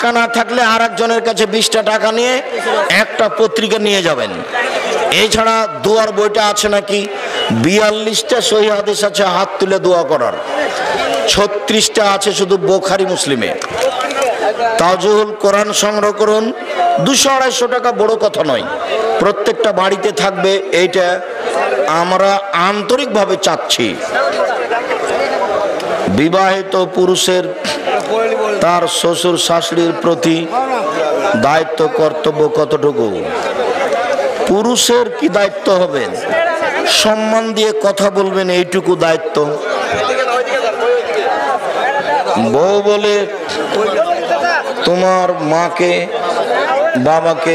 টাকা না থাকলে আর একজনের কাছে 20টা টাকা নিয়ে একটা পত্রিকা নিয়ে যাবেন। এছাড়া দোয়ার বইটা আছে নাকি 42টা সহিহ হাদিস আছে হাত তুলে দোয়া করার, 36টা আছে শুধু বুখারী মুসলিমে। তাজুল কোরআন সংগ্রহ করুন, 200-250 টাকা বড় কথা নয়, প্রত্যেকটা বাড়িতে থাকবে। এইটা আমরা আন্তরিকভাবে চাচ্ছি। বিবাহিত পুরুষের তার শ্বশুর শাশুড়ির প্রতি দায়িত্ব কর্তব্য কতটুকু? পুরুষের কি দায়িত্ব হবে? সম্মান দিয়ে কথা বলবেন, এইটুকু দায়িত্ব। বউ বলে তোমার মাকে বাবাকে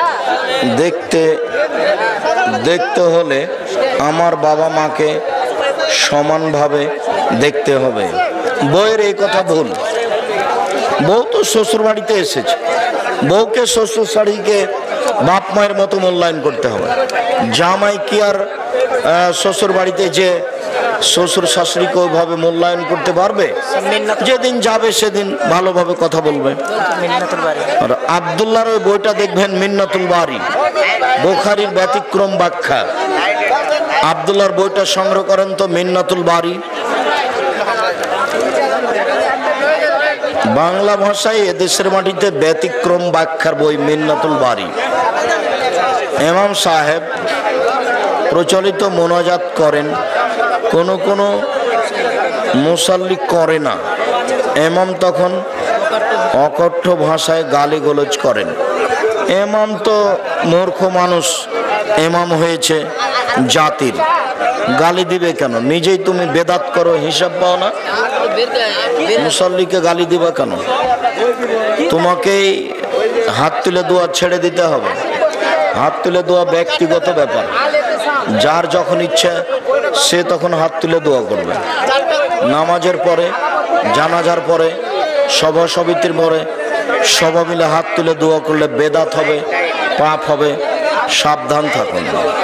দেখতে হলে আমার বাবা মাকে সমানভাবে দেখতে হবে। বউয়ের এই কথা ভুল। বউ তো শ্বশুর বাড়িতে এসেছে, বউকে শ্বশুর শাড়িকে বাপ মায়ের মতো মূল্যায়ন করতে হবে। জামাই কি আর শ্বশুর বাড়িতে যে শ্বশুর শাশুড়িকে ওইভাবে মূল্যায়ন করতে পারবে? যেদিন যাবে সেদিন ভালোভাবে কথা বলবে। আর আব্দুল্লাহর ওই বইটা দেখবেন, মিন্নাতুল বারী, বুখারীর ব্যতিক্রম ব্যাখ্যা। আব্দুল্লাহর বইটা সংগ্রহ করেন তো, মিন্নাতুল বারী। বাংলা ভাষায় এদেশের মাটিতে ব্যতিক্রম ব্যাখ্যার বই মিন্নাতুল বারী। ইমাম সাহেব প্রচলিত মোনাজাত করেন, কোন কোন মুসাল্লি করে না। ইমাম তখন অকথ্য ভাষায় গালিগালাজ করেন। ইমাম তো মূর্খ মানুষ, ইমাম হয়েছে জাতির, গালি দিবে কেন? নিজেই তুমি বেদাত করো, হিসাব পাও না, মুসাল্লিকে গালি দিবা কেন? তোমাকেই হাত তুলে দোয়া ছেড়ে দিতে হবে। হাত তুলে দোয়া ব্যক্তিগত ব্যাপার, যার যখন ইচ্ছা সে তখন হাত তুলে দোয়া করবে। নামাজের পরে, জানাজার পরে, সভা সমিতির পরে সবাই মিলে হাত তুলে দোয়া করলে বেদাত হবে, পাপ হবে। সাবধান থাকুন।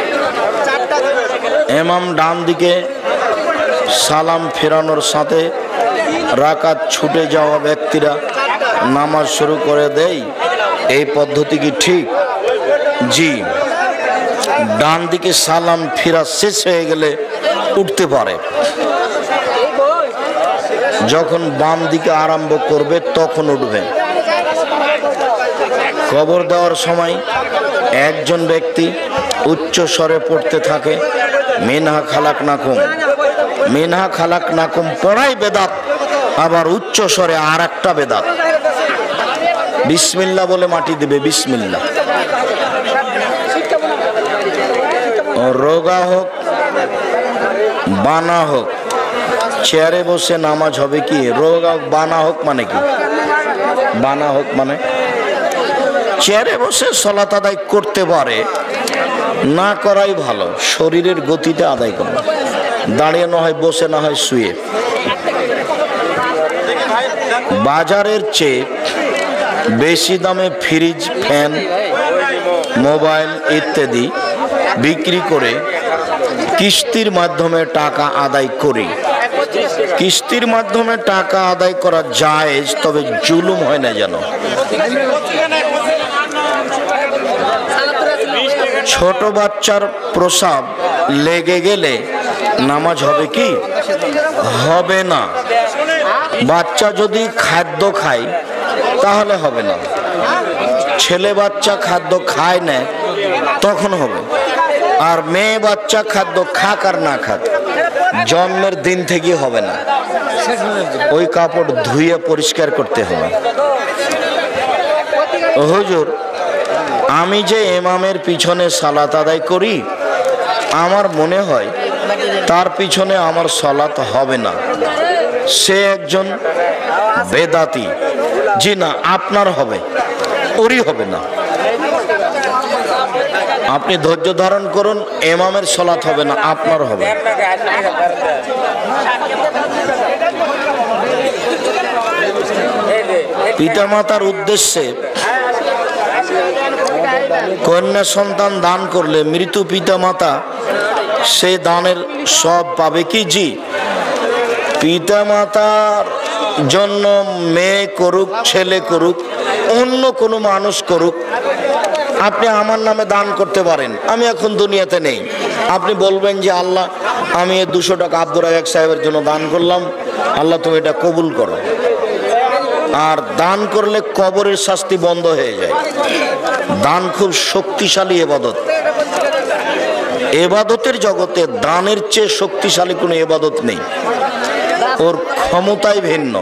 ইমাম ডান দিকে সালাম ফেরানোর সাথে রাকাত ছুটে যাওয়া ব্যক্তিরা নামাজ শুরু করে দেয়, এই পদ্ধতি কি ঠিক? জি, ডান দিকে সালাম ফেরা শেষ হয়ে গেলে উঠতে পারে। যখন বাম দিকে আরম্ভ করবে তখন উঠবে। কবর দেওয়ার সময় একজন ব্যক্তি উচ্চ স্বরে পড়তে থাকে, মিনহা খালাকনাকুম। মিনহা খালাকনাকুম পড়াই বেদাত, আবার উচ্চ স্বরে আর একটা বেদাত। বিসমিল্লাহ বলে মাটি দিবে, বিসমিল্লাহ। রোগা হোক বানা হোক, চেয়ারে বসে নামাজ হবে কি? রোগা বানা হোক মানে কি? বানা হোক মানে চেয়ারে বসে সালাত আদায় করতে পারে, না করাই ভালো। শরীরের গতিতে আদায় করবে, দাঁড়িয়ে না হয় বসে, না হয় শুয়ে। বাজারের চেয়ে বেশি দামে ফ্রিজ, ফ্যান, মোবাইল ইত্যাদি বিক্রি করে কিস্তির মাধ্যমে টাকা আদায় করি। কিস্তির মাধ্যমে টাকা আদায় করা জায়েজ, তবে জুলুম হয় না যেন। ছোট বাচ্চার প্রসাব লেগে গেলে নামাজ হবে কি? হবে না। বাচ্চা যদি খাদ্য খায় তাহলে হবে না। ছেলে বাচ্চা খাদ্য খায় না তখন হবে। আর মেয়ে বাচ্চা খাদ্য খাক আর না খাক, জন্মের দিন থেকে হবে না। ওই কাপড় ধুয়ে পরিষ্কার করতে হবে। হুজুর, আমি যে ইমামের পিছনে সালাত আদায় করি, আমার মনে হয় তার পিছনে আমার সালাত হবে না, সে একজন বেদাতি। জি না, আপনার হবে, ওরই হবে না। আপনি ধৈর্য ধারণ করুন, ইমামের সালাত হবে না, আপনার হবে। পিতামাতার উদ্দেশ্যে কন্যা সন্তান দান করলে মৃত পিতামাতা সে দানের সব পাবে কি? জি, পিতামাতার জন্য মেয়ে করুক ছেলে করুক অন্য কোনো মানুষ করুক, আপনি আমার নামে দান করতে পারেন। আমি এখন দুনিয়াতে নেই, আপনি বলবেন যে আল্লাহ আমি 200 টাকা আব্দুর রাজাক সাহেবের জন্য দান করলাম, আল্লাহ তুমি এটা কবুল করো। আর দান করলে কবরের শাস্তি বন্ধ হয়ে যায়। দান খুব শক্তিশালী ইবাদত। ইবাদতের জগতে দানের চেয়ে শক্তিশালী কোনো ইবাদত নেই, ওর ক্ষমতাই ভিন্ন।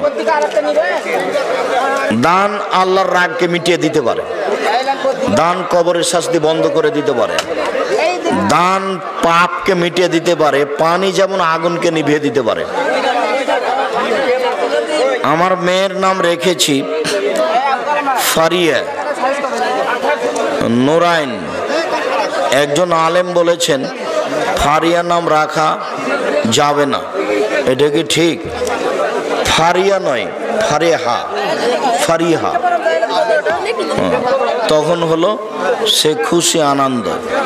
দান আল্লাহর রাগকে মিটিয়ে দিতে পারে, দান কবরের শাস্তি বন্ধ করে দিতে পারে, দান পাপকে মিটিয়ে দিতে পারে, পানি যেমন আগুনকে নিভিয়ে দিতে পারে। আমার মেয়ের নাম রেখেছি ফারিয়া নুরাইন। একজন আলেম বলেছেন ফারিয়া নাম রাখা যাবে না, এটা কি ঠিক? ফারিয়া নয়, ফারিহা, ফারিহা। তখন হলো সে খুশি আনন্দ।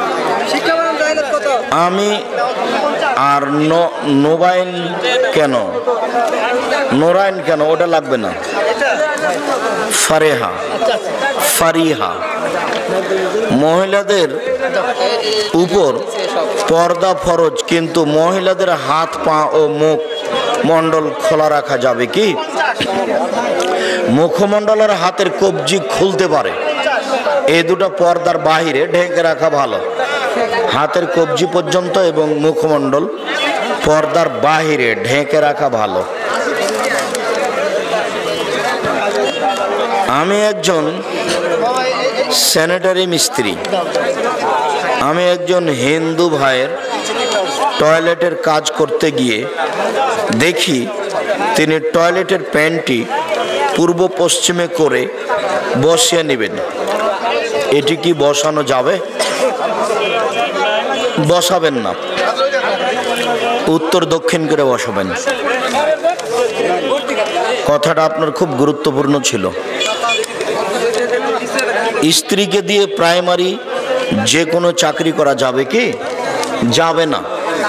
আমি আর নোবাইন কেন, নোরাইন কেন, ওটা লাগবে না, ফারেহা, ফারিহা। মহিলাদের উপর পর্দা ফরজ, কিন্তু মহিলাদের হাত পা ও মুখ মণ্ডল খোলা রাখা যাবে কি? মুখমণ্ডলের হাতের কবজি খুলতে পারে, এই দুটো পর্দার বাহিরে ঢেকে রাখা ভালো। হাতের কবজি পর্যন্ত এবং মুখমণ্ডল পর্দার বাহিরে ঢেকে রাখা ভালো। আমি একজন স্যানিটারি মিস্ত্রি। আমি একজন হিন্দু ভাইয়ের টয়লেটের কাজ করতে গিয়ে দেখি তিনি টয়লেটের প্যান্টটি পূর্ব পশ্চিমে করে বসিয়ে নেবেন। এটি কি বসানো যাবে? বসাবেন না, উত্তর দক্ষিণ করে বসাবেন। কথাটা আপনার খুব গুরুত্বপূর্ণ ছিল। স্ত্রীকে দিয়ে প্রাইমারি যে কোনো চাকরি করা যাবে কি? যাবে না।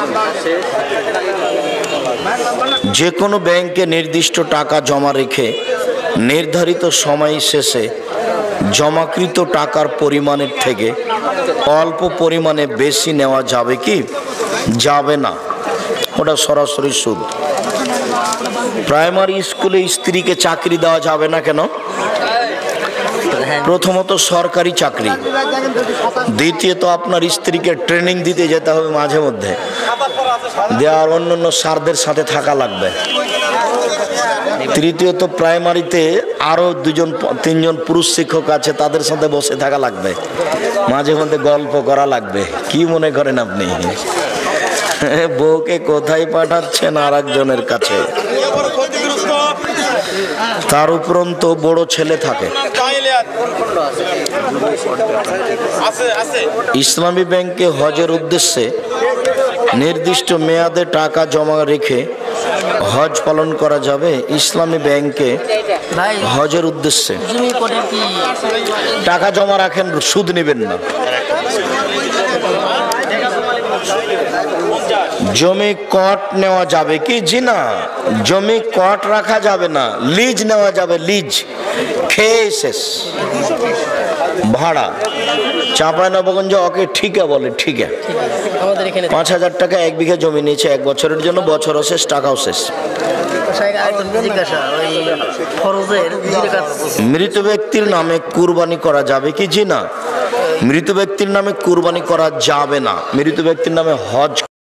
যে কোনো ব্যাংকে নির্দিষ্ট টাকা জমা রেখে নির্ধারিত সময় শেষে জমাকৃত টাকার পরিমাণের থেকে অল্প পরিমাণে বেশি নেওয়া যাবে কি? যাবে না, ওটা সরাসরি সুদ। প্রাইমারি স্কুলে স্ত্রীকে চাকরি দেওয়া যাবে না কেন? প্রথমত সরকারি চাকরি, দ্বিতীয়ত আপনার স্ত্রীকে ট্রেনিং দিতে যেতে হবে মাঝে মধ্যে, দেওয়ার অন্যান্য স্যারদের সাথে থাকা লাগবে। তৃতীয়ত প্রাইমারিতে আরো 2-3জন পুরুষ শিক্ষক আছে, তাদের সাথে বসে থাকা লাগবে, মাঝে মধ্যে গল্প করা লাগবে। কি মনে করেন আপনি? বউকে কোথায় পাঠাচ্ছেন? আর একজনের কাছে। তার উপরন্তু বড় ছেলে থাকে। ইসলামী ব্যাংকে হজের উদ্দেশ্যে নির্দিষ্ট মেয়াদে টাকা জমা রেখে হজ পালন করা যাবে? ইসলামী ব্যাংকে হজের উদ্দেশ্যে টাকা জমা রাখেন, সুদ নেবেন না। জমি কট নেওয়া যাবে কি? জি না, জমি কট রাখা যাবে না, লিজ নেওয়া যাবে। লিজ খেয়ে শেষ, ভাড়া। চাঁপাইনবাবগঞ্জ ওকে ঠিকা বলে, ঠিকা। 5,000 টাকা 1 বিঘা জমি নিয়েছে 1 বছরের জন্য, বছরও শেষ, টাকাও শেষ। মৃত ব্যক্তির নামে কুরবানি করা যাবে কি? জি না, মৃত ব্যক্তির নামে কুরবানি করা যাবে না। মৃত ব্যক্তির নামে হজ